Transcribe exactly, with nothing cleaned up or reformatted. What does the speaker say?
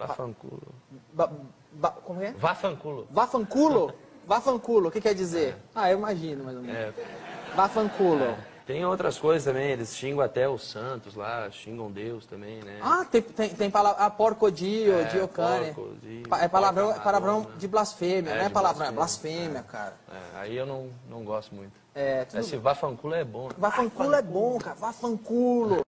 Vafanculo. Ba, ba, como é? Vafanculo. Vafanculo? Vafanculo, o que quer dizer? É. Ah, eu imagino, mais ou menos. É. Vafanculo. É. Tem outras coisas também, eles xingam até os santos lá, xingam Deus também, né? Ah, tem, tem, tem palavra, ah, porcodio, é, diocane. Porco, di, é palavrão, palavrão de blasfêmia, é, não é palavrão, é blasfêmia, é. cara. É, aí eu não, não gosto muito. É, tudo Esse vafanculo é bom. Né? Vafanculo é bom, cara, vafanculo.